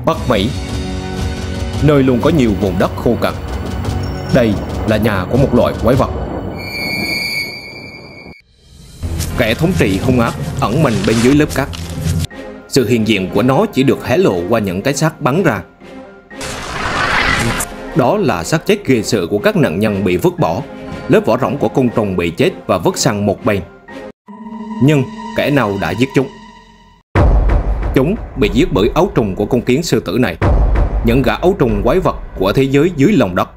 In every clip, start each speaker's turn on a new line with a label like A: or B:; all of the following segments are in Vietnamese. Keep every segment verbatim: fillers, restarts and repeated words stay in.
A: Bắc Mỹ, nơi luôn có nhiều vùng đất khô cằn. Đây là nhà của một loại quái vật. Kẻ thống trị hung ác ẩn mình bên dưới lớp cát. Sự hiện diện của nó chỉ được hé lộ qua những cái xác bắn ra. Đó là xác chết ghê sợ của các nạn nhân bị vứt bỏ, lớp vỏ rỗng của côn trùng bị chết và vứt sang một bên. Nhưng kẻ nào đã giết chúng? Chúng bị giết bởi ấu trùng của con kiến sư tử này, những gã ấu trùng quái vật của thế giới dưới lòng đất.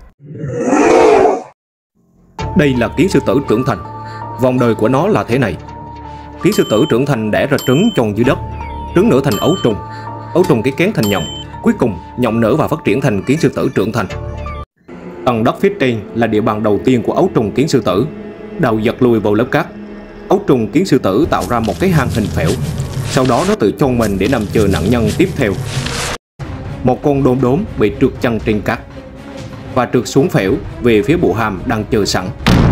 A: Đây là kiến sư tử trưởng thành. Vòng đời của nó là thế này. Kiến sư tử trưởng thành đẻ ra trứng chôn dưới đất, trứng nở thành ấu trùng, ấu trùng cái kén thành nhộng, cuối cùng nhộng nở và phát triển thành kiến sư tử trưởng thành. Tầng đất phía trên là địa bàn đầu tiên của ấu trùng kiến sư tử. Đầu giật lùi vào lớp cát, ấu trùng kiến sư tử tạo ra một cái hang hình phễu. Sau đó nó tự chôn mình để nằm chờ nạn nhân tiếp theo. Một con đom đóm bị trượt chân trên cát và trượt xuống phễu về phía bộ hàm đang chờ sẵn.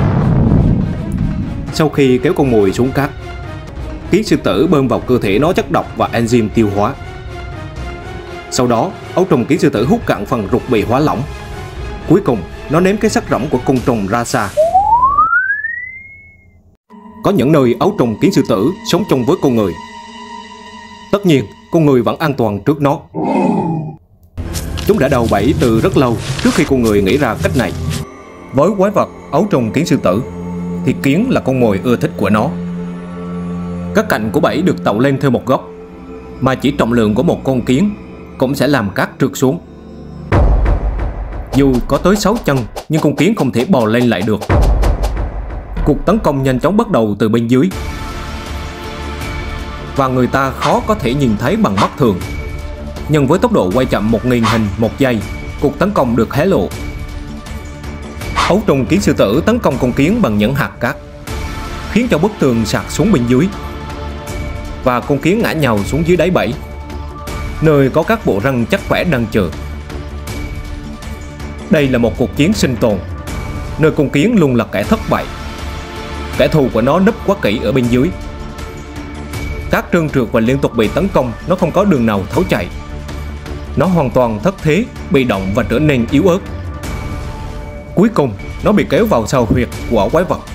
A: Sau khi kéo con mồi xuống cát, kiến sư tử bơm vào cơ thể nó chất độc và enzyme tiêu hóa. Sau đó, ấu trùng kiến sư tử hút cạn phần ruột bị hóa lỏng. Cuối cùng, nó ném cái xác rỗng của côn trùng ra xa. Có những nơi ấu trùng kiến sư tử sống chung với con người. Tất nhiên, con người vẫn an toàn trước nó. Chúng đã đào bẫy từ rất lâu trước khi con người nghĩ ra cách này. Với quái vật ấu trùng kiến sư tử thì kiến là con mồi ưa thích của nó. Các cạnh của bẫy được tậu lên theo một góc, mà chỉ trọng lượng của một con kiến cũng sẽ làm cát trượt xuống. Dù có tới sáu chân nhưng con kiến không thể bò lên lại được. Cuộc tấn công nhanh chóng bắt đầu từ bên dưới, và người ta khó có thể nhìn thấy bằng mắt thường. Nhưng với tốc độ quay chậm một nghìn hình một giây, cuộc tấn công được hé lộ. Ấu trùng kiến sư tử tấn công con kiến bằng những hạt cát, khiến cho bức tường sạt xuống bên dưới, và con kiến ngã nhào xuống dưới đáy bẫy, nơi có các bộ răng chắc khỏe đang chờ. Đây là một cuộc chiến sinh tồn, nơi con kiến luôn là kẻ thất bại. Kẻ thù của nó núp quá kỹ ở bên dưới. Cát trơn trượt và liên tục bị tấn công, nó không có đường nào tháo chạy. Nó hoàn toàn thất thế, bị động và trở nên yếu ớt. Cuối cùng, nó bị kéo vào sau huyệt của quái vật.